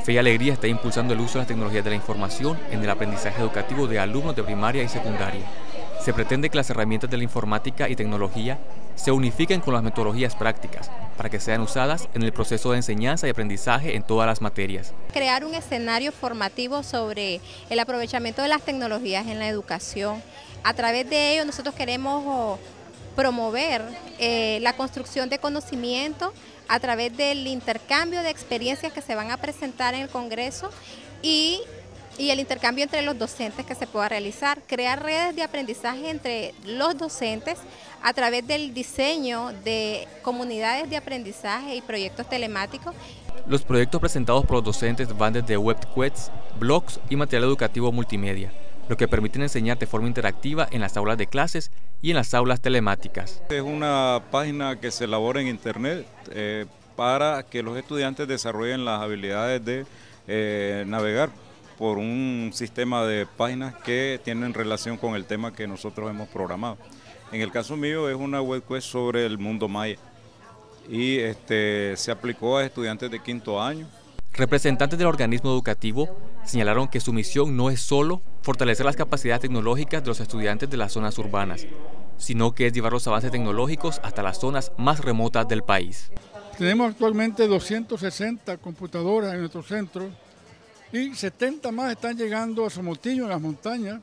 Fe y Alegría está impulsando el uso de las tecnologías de la información en el aprendizaje educativo de alumnos de primaria y secundaria. Se pretende que las herramientas de la informática y tecnología se unifiquen con las metodologías prácticas para que sean usadas en el proceso de enseñanza y aprendizaje en todas las materias. Crear un escenario formativo sobre el aprovechamiento de las tecnologías en la educación. A través de ello nosotros queremos promover la construcción de conocimiento a través del intercambio de experiencias que se van a presentar en el Congreso y el intercambio entre los docentes que se pueda realizar, crear redes de aprendizaje entre los docentes a través del diseño de comunidades de aprendizaje y proyectos telemáticos. Los proyectos presentados por los docentes van desde webquests, blogs y material educativo multimedia, lo que permiten enseñar de forma interactiva en las aulas de clases y en las aulas telemáticas. Es una página que se elabora en internet para que los estudiantes desarrollen las habilidades de navegar por un sistema de páginas que tienen relación con el tema que nosotros hemos programado. En el caso mío es una webquest sobre el mundo maya y se aplicó a estudiantes de quinto año. Representantes del organismo educativo señalaron que su misión no es solo fortalecer las capacidades tecnológicas de los estudiantes de las zonas urbanas, sino que es llevar los avances tecnológicos hasta las zonas más remotas del país. Tenemos actualmente 260 computadoras en nuestro centro y 70 más están llegando a Somotillo, en las montañas,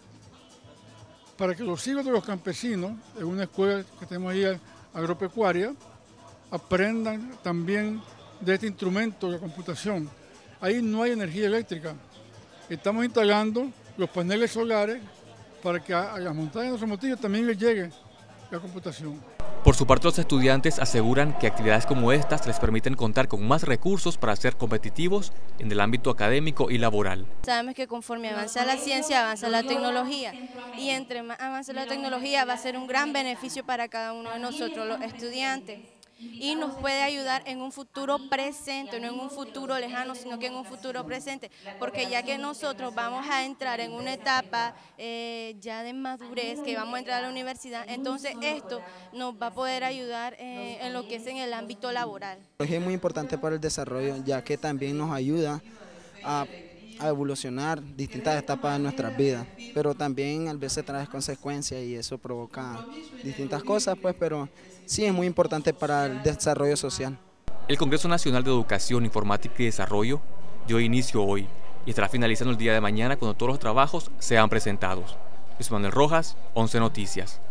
para que los hijos de los campesinos, en una escuela que tenemos ahí agropecuaria, aprendan también de este instrumento de computación. Ahí no hay energía eléctrica. Estamos instalando los paneles solares para que a las montañas de Somotillo también les llegue la computación. Por su parte, los estudiantes aseguran que actividades como estas les permiten contar con más recursos para ser competitivos en el ámbito académico y laboral. Sabemos que conforme avanza la ciencia, avanza la tecnología, y entre más avance la tecnología va a ser un gran beneficio para cada uno de nosotros, los estudiantes. Y nos puede ayudar en un futuro presente, no en un futuro lejano, sino que en un futuro presente, porque ya que nosotros vamos a entrar en una etapa ya de madurez, que vamos a entrar a la universidad, entonces esto nos va a poder ayudar en lo que es en el ámbito laboral. Es muy importante para el desarrollo, ya que también nos ayuda a evolucionar distintas etapas de nuestras vidas, pero también a veces trae consecuencias y eso provoca distintas cosas, pero sí es muy importante para el desarrollo social. El Congreso Nacional de Educación, Informática y Desarrollo dio inicio hoy y estará finalizando el día de mañana cuando todos los trabajos sean presentados. Luis Manuel Rojas, 11 Noticias.